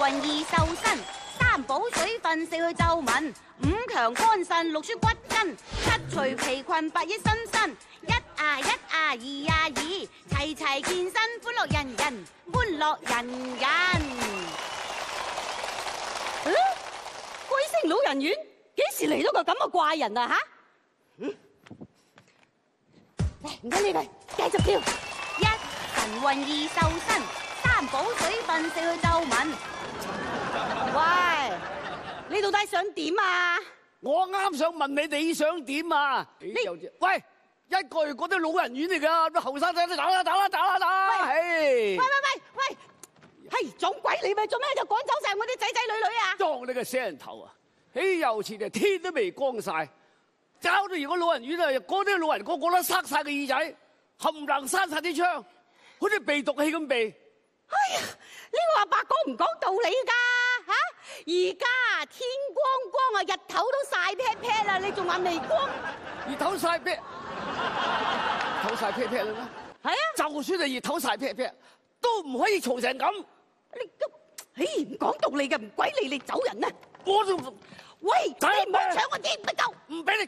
運易瘦身，三補水分四去皺紋，五強肝腎六舒骨筋，七除疲困八益身身，一啊一啊二啊二，齊齊健身歡樂人人，歡樂人人。貴姓老人院幾時嚟到個咁嘅怪人啊？吓？唔該你哋繼續跳。一神運易瘦身，三補水分四去皺紋。喂，你到底想點啊？ 我啱想問你想點啊？喂，一個月嗰啲老人院嚟㗎，啲後生仔都走啦！ 喂，係撞鬼你咪做咩就趕走晒我啲仔仔女女啊？ 撞你個死人頭啊！豈有此理，天都未光晒，搞到如果老人院啊，嗰啲老人個個都塞晒個耳仔，冚唪唥閂晒啲窗，好似鼻毒氣咁鼻。 哎呀，呢個阿伯講唔講道理㗎嚇？而家天光光啊，日頭都曬劈劈啦，你仲話未光？ 熱頭曬劈，頭曬劈劈啦咩？ 係啊， 就算係熱頭曬劈劈，都唔可以嘈成咁。 你唔講道理嘅，唔鬼理你走人啊！ 我仲喂，你唔好搶我啲唔得夠， 唔俾你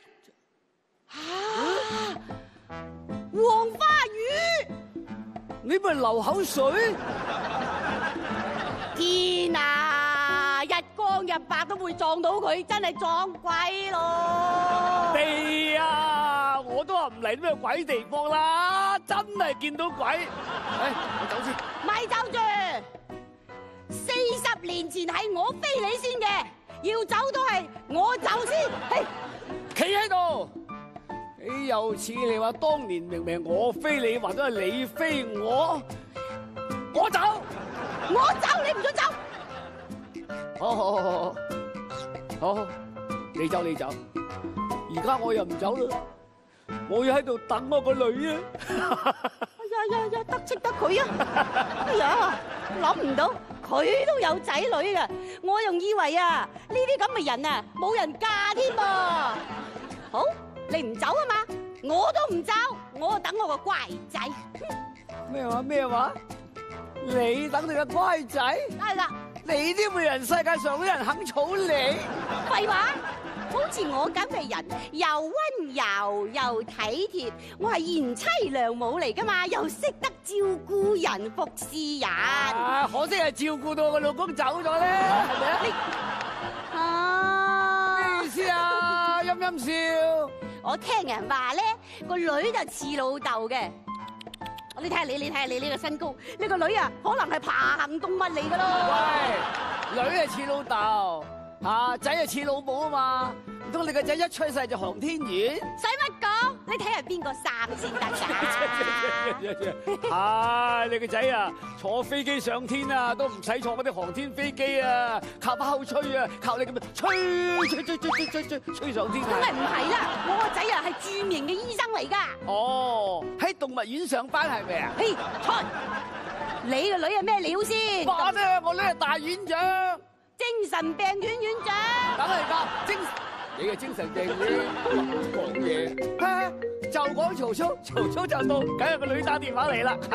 黃花魚， 你咪流口水。 天啊！日光日白都會撞到佢，真係撞鬼咯！ 地啊！我都話唔嚟咩鬼地方啦，真係見到鬼。我走先。 咪走住！40年前係我飛你先嘅，要走都係我走先。 企喺度，豈有此理！話當年明明我飛你，或者係你飛我，我走， 我走，你唔准走。 好，你走。而家我又唔走啦，我要喺度等我個女啊！ 呀，得戚得佢啊！哎呀，諗唔到佢都有仔女㗎，我仲以為啊呢啲咁嘅人啊冇人嫁添噃。好，你唔走啊嘛，我都唔走，我等我個乖仔。 咩話？你等你個乖仔？ 係啦。 你啲咩人？世界上冇人肯娶你？ 廢話，好似我咁嘅人，又溫柔又體貼，我係賢妻良母嚟噶嘛，又識得照顧人服侍人。 可惜係照顧到我個老公走咗咧，係咪啊？咩意思啊？陰笑。 我聽人話咧，個女就似老豆嘅。你睇下你呢個身高，呢個女啊，可能係爬行動物嚟噶咯。 喂，女係似老豆，仔係似老母啊嘛。唔通你個仔一出世就航天員？ 使乜講？你睇下邊個生先得㗎？ 你個仔啊，坐飛機上天啊，都唔使坐嗰啲航天飛機啊，靠把口吹啊，靠你咁樣吹上天。 梗係唔係啦，我個仔啊係著名嘅醫生嚟㗎。 哦，喺動物園上班係咪啊？ 嘿，錯！你個女係咩料先？ 我咧，我女係大院長， 精神病院院長。 梗係㗎，你嘅精神病院講嘢，就講曹操，曹操就到，梗係個女打電話嚟啦。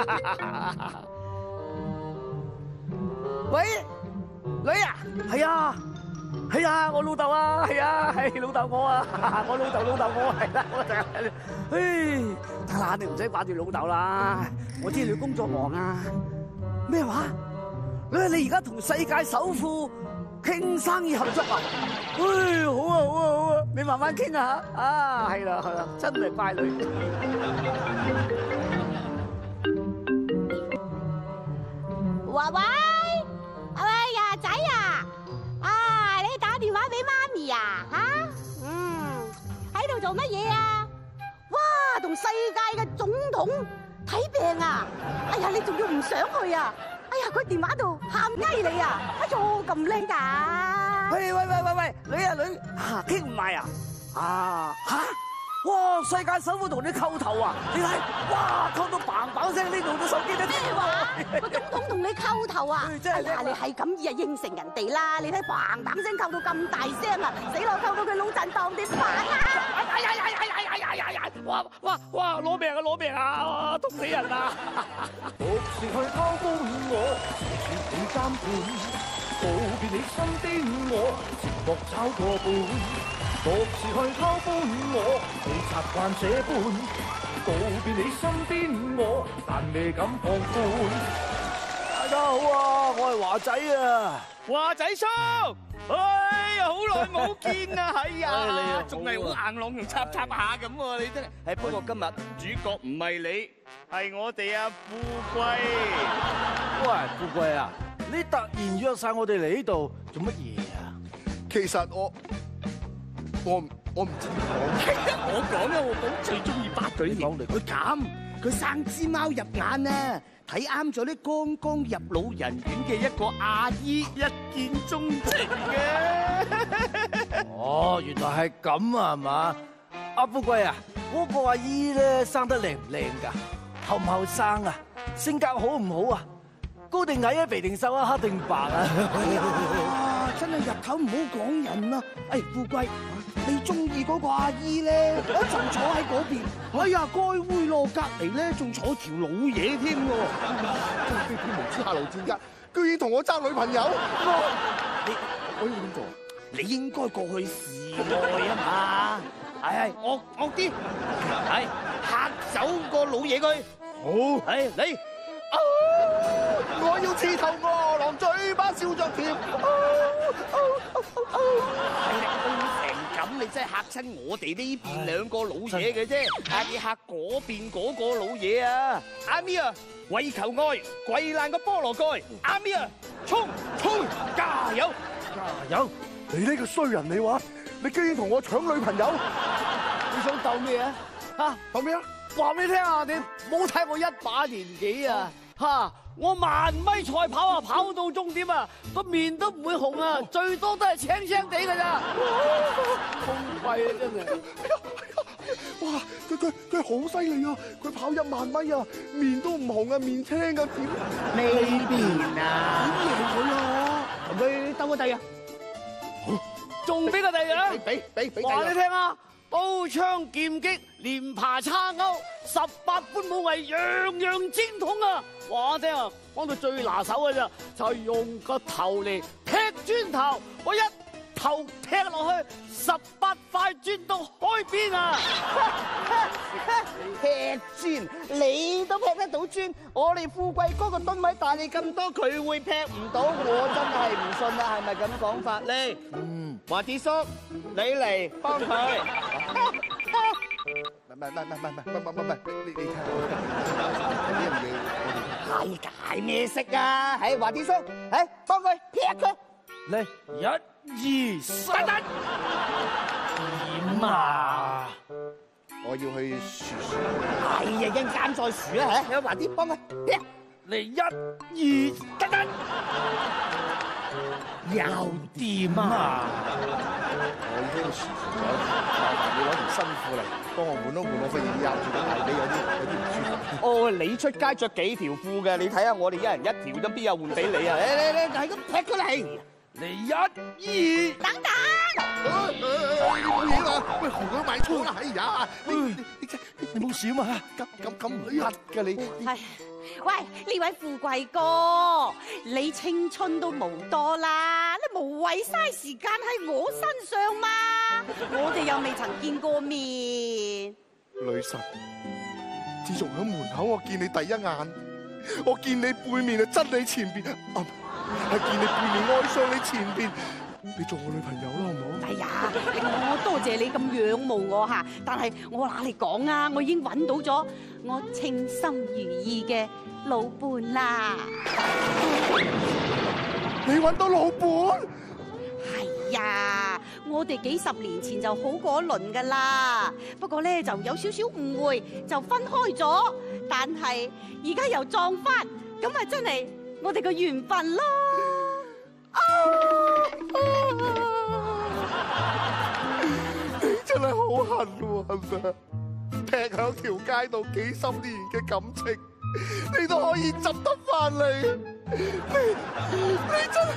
喂，女啊，係啊，我老豆啊，係老豆我啊，我老豆我係啦，我就係，得啦，你唔使掛住老豆啦，我知你工作忙啊。咩話？你而家同世界首富傾生意合作啊？好啊，你慢慢傾下啊，係啦，真係乖女。 喂呀仔啊，你打電話俾媽咪啊吓？喺度做乜嘢啊？哇，同世界嘅總統睇病啊！哎呀，你仲要唔想去啊？哎呀，佢電話度喊雞你啊！哎喲，咁靚㗎！ 喂，女啊，傾唔埋啊？哇！世界首富同你叩頭啊！你睇，哇，叩到嘭嘭聲，呢度啲手機都咩話？個總統同你叩頭啊！哎呀，你係咁意啊，應承人哋啦！你睇嘭嘭聲叩到咁大聲啊！死咯，叩到佢腦震盪點辦啊！ 哇！攞命啊！攞命啊！篤死人啊！ 獨自去偷歡我，絕你監管。告別你身邊我，寂寞找個伴。獨自去偷歡我，未習慣這般。告別你身邊我，但未敢放寬。 大家好啊，我係華仔啊， 華仔叔，哎呀，好耐冇見啊，係啊，仲係好硬朗同插下咁喎，你真係。係不過今日主角唔係你，係我哋阿富貴。 喂，富貴啊，你突然約晒我哋嚟呢度做乜嘢啊？ 其實我唔知我講啊，我講最中意八句嘢。佢咁，佢生支貓入眼啊！睇啱咗啲剛剛入老人院嘅一個阿姨，一見鍾情嘅。 哦，原來係咁啊，係嘛？阿富貴啊，嗰個阿姨咧生得靚唔靚㗎？後唔後生啊？性格好唔好啊？高定矮啊？肥定瘦啊？黑定白啊？ 啊！真係日頭唔好講人啊！哎，富貴，你中意嗰個阿姨咧，就坐喺嗰邊。哎呀，該煨羅隔離咧，仲坐條老嘢添喎。 飛天無知下路戰家，居然同我爭女朋友，我要點做？ 你應該過去示愛啊嘛！係惡啲，係嚇走個老嘢佢。 好， 係你。 我要刺頭餓狼，嘴巴笑着甜。 成咁，你真係嚇親我哋呢邊兩個老嘢嘅啫，你嚇嗰邊嗰個老嘢啊！阿咪啊，為求愛，跪爛個菠蘿蓋。阿咪啊，衝，加油！ 加油！ 你呢個衰人，你話你居然同我搶女朋友， 你想鬥咩啊？嚇， 鬥咩啊？ 話俾你聽啊！你冇睇我一把年紀啊！嚇，我10000米賽跑啊，跑到終點啊，個面都唔會紅啊，最多都係青青地㗎咋，痛快啊真係！ 哇！佢好犀利啊！佢跑10000米啊，面都唔紅啊，面青㗎點？ 呢邊啊？點贏佢啊？同佢鬥個地啊！ 仲俾個第啊！ 俾話你聽啊！刀槍劍戟連爬叉勾，18般武藝樣樣精通啊！話我聽啊，講到最拿手嘅咋，就係用個頭嚟踢磚頭，我一頭踢落去，18塊磚都開邊啊！ 踢磚，你都劈得到磚，我哋富貴哥個噸位大你咁多，佢會劈唔到，我真係唔信啊！係咪咁講法咧？華智叔，你嚟幫佢。 唔係，你睇下呢樣嘢， 係解咩色啊？係華智叔，幫佢劈佢。 嚟1、2、3，點啊？ 我要去樹。 係啊，一陣間再數啦，有華啲幫佢劈。 嚟1、2，又掂啊！ 我已經樹咗，麻煩你攞條新褲嚟幫我換我發現壓住個大髀有啲唔舒服。 哦，你出街着幾條褲嘅？你睇下我哋一人一條，咁邊有換俾你啊？你係咁劈佢嚟。 嚟1、2， 等等， 你冇嘢嘛？喂，紅咗買錯啦！哎呀， 你冇事啊嘛？ 咁唔甩㗎你。 係，喂，呢位富貴哥，你青春都冇多啦，你無謂嘥時間喺我身上嘛，我哋又未曾見過面。 女神，自從喺門口我見你第一眼，我見你背面就憎你前邊，係見你背面愛上你前邊，你做我女朋友啦，好唔好？ 哎呀，我多謝你咁仰慕我吓，但係我哪嚟講啊？我已經揾到咗我稱心如意嘅老伴啦。 你揾到老伴？ 係呀，我哋幾10年前就好過一輪噶啦，不過咧就有少少誤會，就分開咗。但係而家又撞翻，咁咪真係我哋個緣分咯。 你真係好恨喎，係咪？劈響條街度幾10年嘅感情，你都可以執得翻嚟，你真係。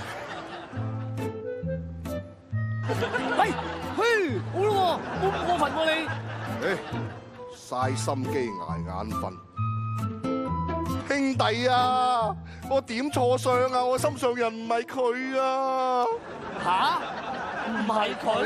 喂，好咯喎，冇過分喎你。 嘥心機捱眼瞓。兄弟啊，我點錯相啊？我心上人唔係佢啊！ 吓？唔係佢？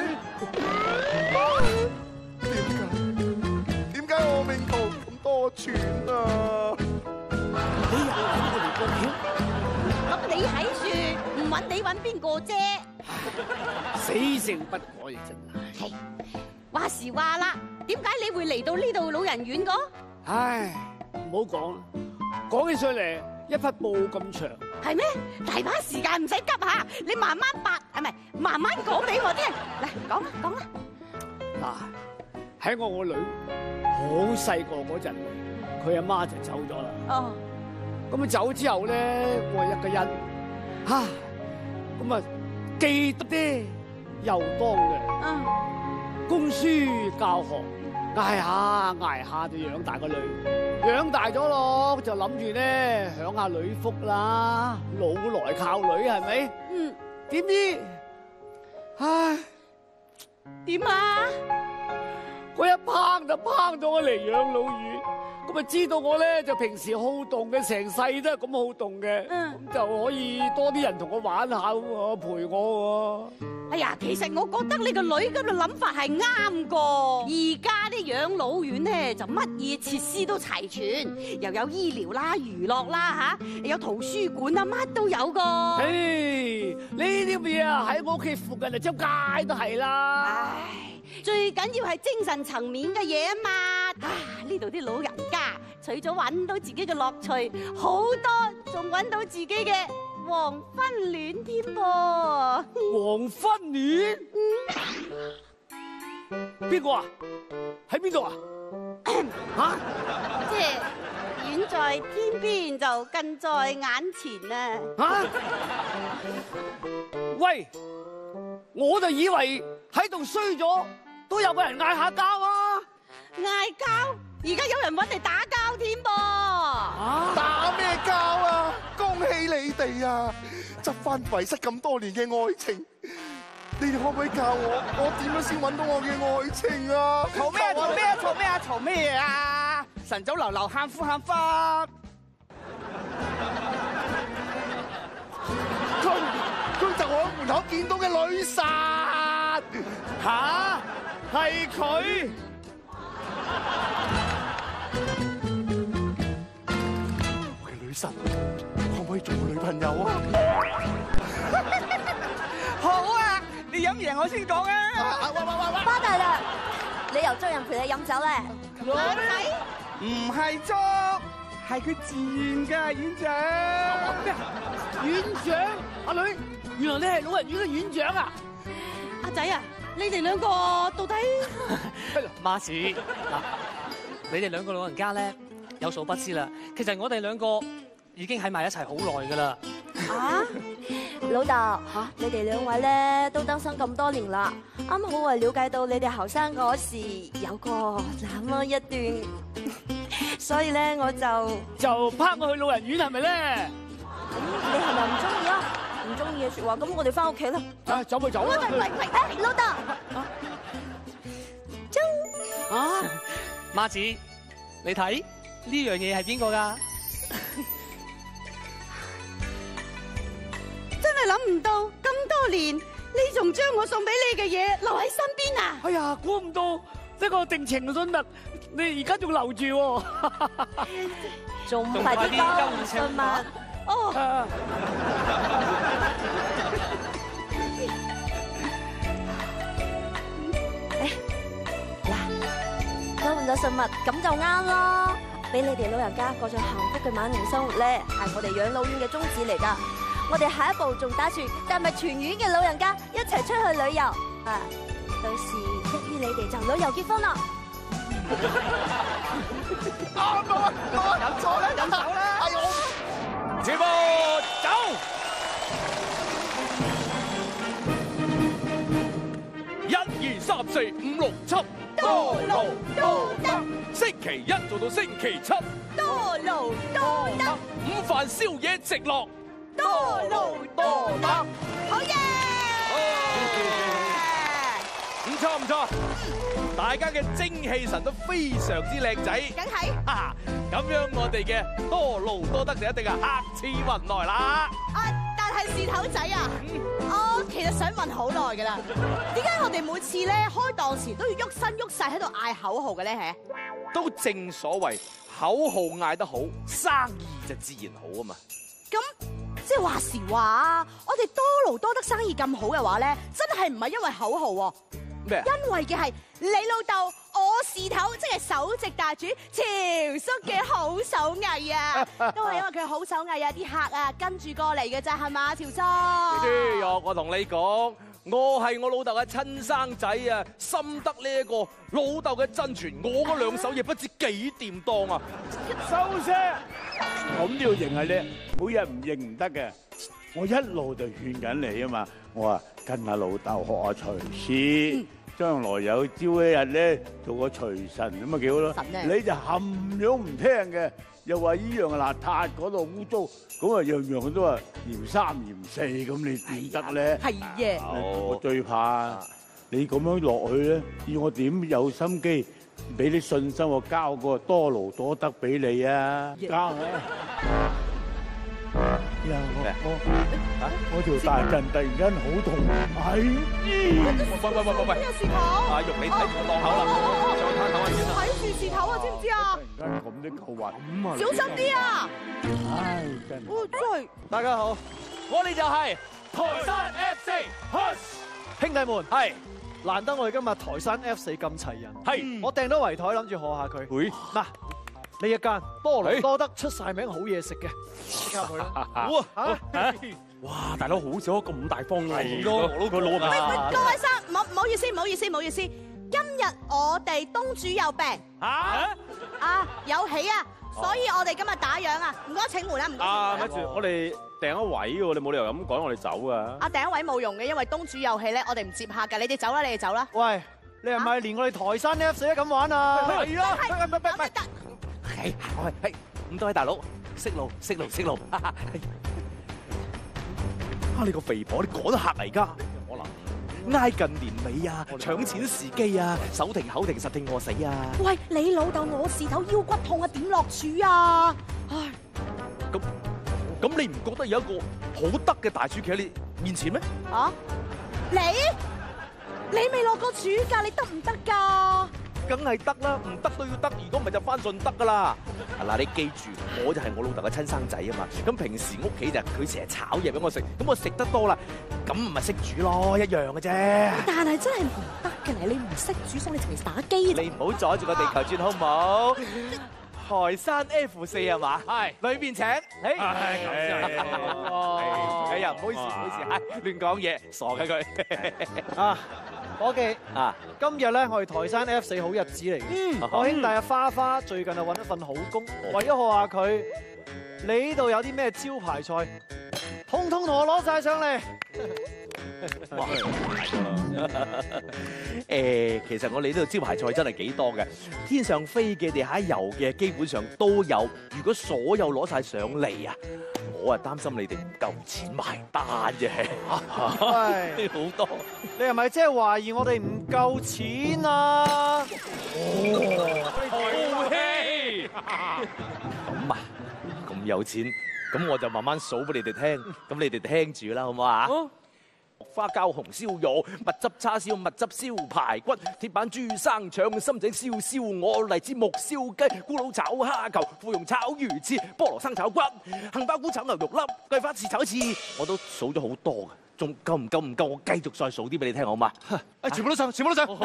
點解我命途咁多舛啊？ 你又揾我嚟過橋？ 咁你喺樹，唔揾你揾邊個啫？ 死性不改啊！真係。 話時話啦，點解你會嚟到呢度老人院個？ 唉，唔好講啦，講起上嚟一匹布咁長。 係咩？大把時間唔使急下，你慢慢白，係咪？慢慢講俾我聽。嚟講啦，講啦。 嗱，喺我個女好細個嗰陣，佢阿媽就走咗啦。 哦。 咁佢走之後咧，我一個人，咁啊記得啲又當嘅。 嗯。 供書教學，捱下就養大個女，養大咗咯，就諗住咧享下女福啦，老來靠女係咪？ 嗯。 點知，唉， 點啊？ 佢一拚就拚咗我嚟養老院，咁啊知道我咧就平時好動嘅，成世都係咁好動嘅，咁就可以多啲人同我玩下喎，陪我喎。 哎呀，其實我覺得你個女咁嘅諗法係啱個。而家啲養老院咧就乜嘢設施都齊全，又有醫療啦、娛樂啦嚇，有圖書館啊，乜都有個。 唉，呢啲嘢啊喺我屋企附近啊，周街都係啦。 唉，最緊要係精神層面嘅嘢啊嘛。呢度啲老人家除咗揾到自己嘅樂趣，好多仲揾到自己嘅黃昏戀添噃。 黃昏戀？邊個啊？喺邊度啊？吓？ 即係遠在天邊就近在眼前啊！ 吓？喂，我就以為喺度衰咗都有個人嗌下交啊！ 嗌交？而家有人揾你打交添噃！ 打咩交啊？恭喜你哋啊！執翻遺失咁多年嘅愛情，你哋可唔可以教我點樣先揾到我嘅愛情啊？ 嘈咩啊？嘈咩啊？嘈咩啊？嘈咩啊？晨早流流喊苦喊忽， 佢就我喺門口見到嘅女神。 吓？係佢？ 我嘅女神，可唔可以做我女朋友啊？ 好啊！你飲贏我先講啊！ 巴大啦，你由捉人陪你飲酒咧？ 阿仔， 唔係捉，係佢自願㗎，院長。 院長，阿女，原來你係老人院嘅院長啊！ 阿仔啊，你哋兩個到底？ 媽子，嗱，你哋兩個老人家咧有數不知啦。其實我哋兩個已經喺埋一齊好耐噶啦。 啊，老豆，你哋兩位咧都單身咁多年啦，啱好啊了解到你哋後生嗰時有過那麼一段，所以咧我就拋我去老人院係咪咧？ 你係咪唔中意啊？唔中意嘅說話，咁我哋翻屋企啦。 走咪走啦！ 喂，老豆， 啊， 媽子，你睇呢樣嘢係邊個㗎？ 真係諗唔到咁多年，你仲將我送俾你嘅嘢留喺身邊啊！ 哎呀，估唔到呢個定情信物，你而家仲留住喎！ 仲快啲交信物。 哦。 嗱，交換咗信物咁就啱咯，俾你哋老人家過上幸福嘅晚年生活咧，係我哋養老院嘅宗旨嚟噶。我哋下一步仲打算帶埋全院嘅老人家一齊出去旅遊，到時一於你哋就旅遊結婚啦。 飲酒啦，飲酒啦！哎呦， 全部走！ 1、2、3、4、5、6、7， 多勞多得， 星期一做到星期7， 多勞多得， 午飯宵夜直落， 多勞多得，好嘢！ 唔錯唔錯。 大家嘅精氣神都非常之靚仔， 梗係。 咁樣我哋嘅多勞多得就一定係客似雲來啦。 但係事頭仔啊，我其實想問好耐㗎啦，點解我哋每次咧開檔時都要喐身喐勢喺度嗌口號嘅咧？ 都正所謂口號嗌得好，生意就自然好啊嘛。 咁即係話時話，我哋多勞多得生意咁好嘅話咧，真係唔係因為口號喎。 咩？ 因為嘅係你老豆我事頭，即係首席大廚潮叔嘅好手藝啊！都係因為佢好手藝啊，啲客啊跟住過嚟嘅咋，係嘛，潮叔？ 我同你講，我係我老豆嘅親生仔啊，深得呢一個老豆嘅真傳，我嗰兩手嘢不知幾掂當啊！ 收聲！咁都要認係叻，每日唔認唔得嘅。我一路就勸緊你啊嘛，我話跟下老豆學下廚師，將來有朝一日咧做個廚神咁咪幾好咯。你就冚樣唔聽嘅，又話依樣邋遢，嗰度污糟，咁啊樣樣都話嫌三嫌四，咁你點得咧？ 係嘅。 我最怕你咁樣落去咧，要我點有心機俾你信心，我交個多勞多得俾你啊！交啊！我條大陣突然間好痛， 喂！ 有事頭。 阿玉，你睇住個檔口啦，上去睇下先啦。 睇住事頭啊，知唔知啊？ 突然間咁都夠運咁啊！ 小心啲啊！ 唉，真係。 真係。 大家好， 我哋就係台山 F4， 兄弟們， 係難得我哋今日台山 F4咁齊人， 係我訂咗圍台諗住學下佢。 會嗱，呢一間多勞多得出晒名好嘢食嘅，即刻去啦！ 好啊！哇，大佬好少咁大方嘅，係咯，我都個老啊！ 各位生，唔好意思，唔好意思，唔好意思。今日我哋東主有病有喜啊，所以我哋今日打烊啊，唔該請回啦，唔該。 咪住，我哋訂咗位喎，你冇理由咁趕我哋走啊！ 訂位冇用嘅，因為東主有喜咧，我哋唔接客㗎，你哋走啦，你哋走啦。 喂，你係咪連我哋台山 F4 都咁玩啊？ 係啊， 係係，唔該大佬，識路。你個肥婆，你趕客嚟㗎？可能挨近年尾啊，搶錢時機啊，手停口停，實停餓死啊！ 喂，你老豆我事頭腰骨痛啊，點落廚啊？唉， 咁你唔覺得有一個好得嘅大廚企喺你面前咩？ 你未落過廚㗎，你得唔得㗎？ 梗係得啦，唔得都要得，如果唔係就翻順德噶啦。嗱，你記住，我就係我老豆嘅親生仔啊嘛。咁平時屋企就佢成日炒嘢俾我食，咁我食得多啦，咁唔係識煮咯，一樣嘅啫。 但係真係唔得嘅，你唔識煮餸，你淨係打機。 你唔好阻住個地球轉好唔好？台山 F4 係嘛？係，裏邊請。哎呀，唔好意思，亂講嘢，傻嘅佢。 啊，伙計今日咧我哋台山 F4 好日子嚟嘅。我兄弟阿花花最近啊揾一份好工，為咗學下佢，你呢度有啲咩招牌菜，通通同我攞晒上嚟。 其實我哋呢度招牌菜真係幾多嘅，天上飛嘅、地下游嘅，基本上都有。如果所有攞晒上嚟啊，我啊擔心你哋唔夠錢埋單啫。 喂， 好多， 你係咪即係懷疑我哋唔夠錢啊？ 豪氣咁啊，咁有錢，咁我就慢慢數俾你哋聽，咁你哋聽住啦，好唔好啊？花膠紅燒肉、蜜汁叉燒、蜜汁燒排骨、鐵板豬生腸、深井燒燒鵝、荔枝木燒雞、咕嚕炒蝦球、芙蓉炒魚翅、菠蘿生炒骨、杏鮑菇炒牛肉粒、桂花翅炒翅，我都數咗好多嘅，仲夠唔夠？我繼續再數啲俾你聽好嘛？ 全部都上，全部都上，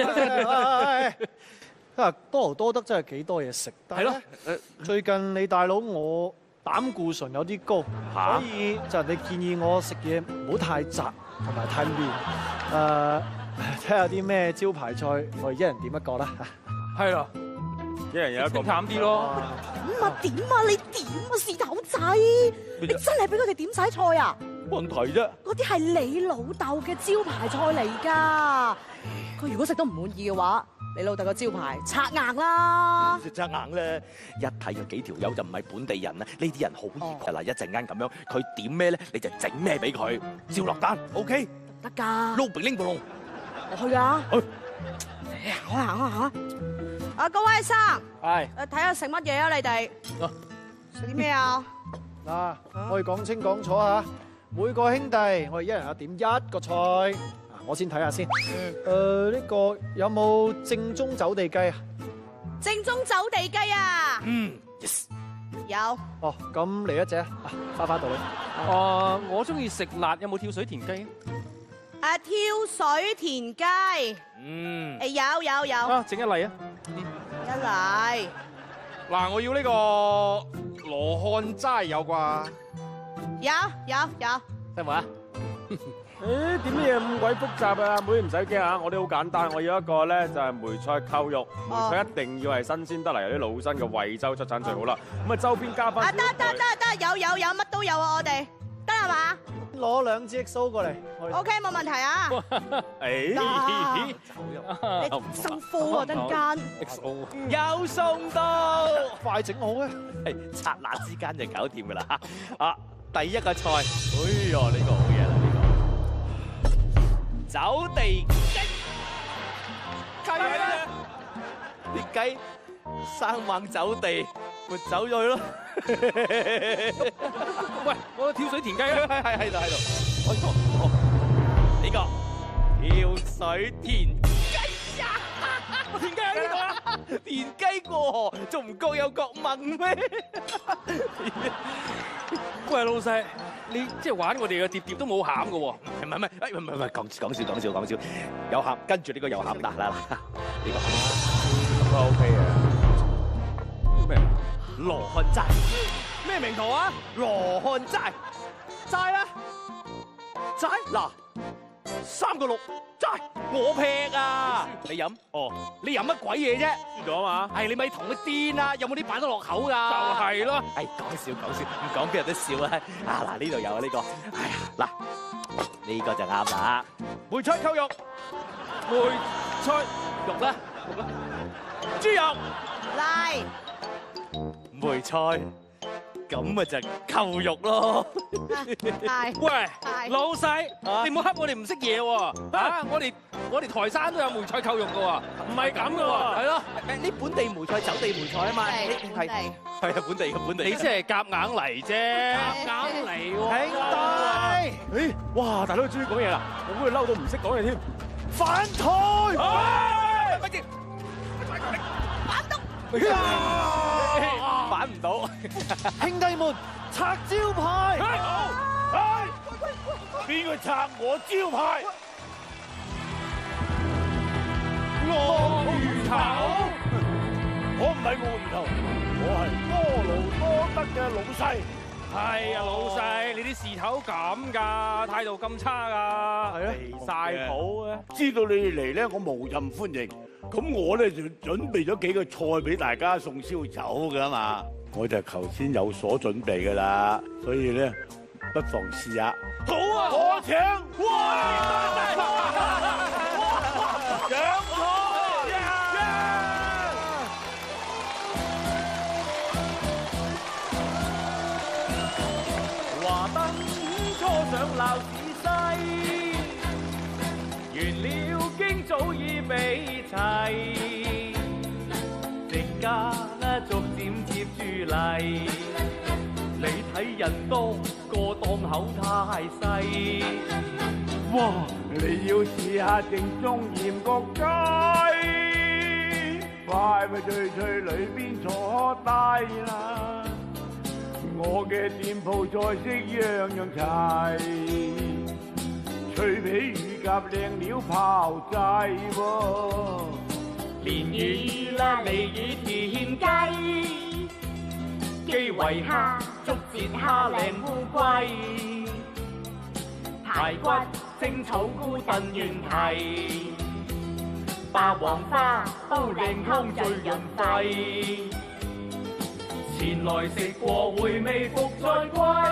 多勞多得真係幾多嘢食， 係咯。 最近你大佬我膽固醇有啲高，所以就你建議我食嘢唔好太雜同埋太麵。睇下啲咩招牌菜，我一人點一個啦。 係啦，一人有一個淡啲咯。 點啊？你點啊？事頭仔，你真係俾佢哋點晒菜啊？ 問題啫。嗰啲係你老豆嘅招牌菜嚟㗎。佢如果食得唔滿意嘅話，你老豆個招牌拆硬啦！ 拆硬咧，一睇有幾條友就唔係本地人啦。呢啲人好熱㗎啦，一陣間咁樣，佢點咩咧，你就整咩俾佢，照落單，OK？ 得㗎。 撈鼻拎布龍， 我去㗎。 行啊！各位生， 係睇下食乜嘢啊？你哋食啲咩啊？ 嗱，我哋講清講楚嚇，每個兄弟我哋一人點一個菜。我先睇下先。呢個有冇正宗走地雞啊？ 正宗走地雞啊 ！Yes， 有。 哦，咁嚟一隻啊，花到你。 我中意食辣，有冇跳水田雞？ 跳水田雞。有。 啊，整一例啊！ 一嚟。 嗱，我要呢個羅漢齋有啩？ 有。 得唔得啊？ 誒，點嘢咁鬼複雜啊？妹唔使驚啊，我啲好簡單。我要一個咧就係梅菜扣肉，梅菜一定要係新鮮得嚟，有啲老身嘅惠州出產最好啦。咁啊，周邊加翻。 得，有，乜都有啊！我哋得係嘛？ 攞2支 XO 過嚟。 OK， 冇問題啊。 誒， 你收貨啊！陣間 XO 有送到， 快整好啊！ 係剎那之間就搞掂噶啦。啊，第一個菜，哎呀，呢個好嘢啦，呢個走地雞，雞啊！啲雞生猛走地，咪走咗去咯。 喂，我跳水田雞啊！ 喺度。呢個跳水田雞呀！田雞喺呢度啊！田雞過河，仲唔各有各問咩？ 喂，老細，你即係玩我哋嘅碟碟都冇餡嘅喎。 唔係，講笑，有餡，跟住呢個有餡，嗱，呢個咁都 OK 嘅。咩？羅漢齋？咩名堂啊？羅漢齋，齋啦，齋嗱，3個6齋，我劈啊！你飲？哦，你飲乜鬼嘢啫？ 輸咗嘛？ 係你咪同佢癲啦！有冇啲擺得落口㗎？ 就係咯。 係講笑，唔講邊人都笑啊！啊嗱，呢度有啊呢個，哎呀嗱，呢個就啱啦。梅菜扣肉，梅菜肉啦，豬肉嚟。 梅菜，咁咪就扣肉咯。 喂，老細，你唔好恰我哋唔識嘢喎。啊，我哋台山都有梅菜扣肉嘅喎，唔係咁嘅喎。係咯， 呢本地梅菜走地梅菜啊嘛，係啊，本地。 你即係夾硬嚟啫，夾硬嚟喎。 兄弟， 哇，大佬終於講嘢啦，我估佢嬲到唔識講嘢添。 反台！ 乜嘢？反唔到， 兄弟們拆招牌！ 邊個拆我招牌？ 鱷魚頭， 我唔係鱷魚頭，我係多勞多得嘅老細。 係啊，老細，你啲事頭咁㗎，態度咁差㗎，係咯，離曬譜啊！ 知道你哋嚟咧，我無任歡迎。咁我咧就準備咗幾個菜俾大家送燒酒噶嘛，我就頭先有所準備噶啦，所以咧不妨試下。 好啊， 我請。哇！ 獎菜！ 華燈初上鬧市西，原料經早已備齊，席間逐漸接住嚟。你睇人多個檔口太細， 哇！你要試下正宗鹽焗雞，快快脆脆裏邊坐低啦！我嘅店鋪菜式樣樣齊，脆皮乳鴿靚料炮製喎， 蓮魚啦鯉魚田雞，基圍蝦、竹節蝦靚烏龜，排骨、蒸草菇燉原蹄，霸王花煲靚湯最潤肺。前來食過回味復再歸，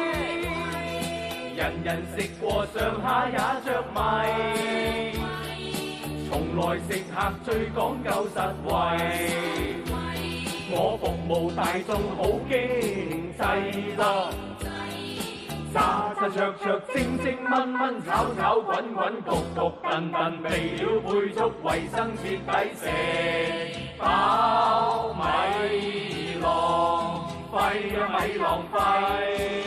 人人食過上下也着迷，從來食客最講究實惠，我服務大眾好經濟咯， 沙沙灼灼，蒸蒸炆炆，炒炒滾滾，焗焗燉燉，備料配足，衛生徹底，食飽米浪費啊米浪費。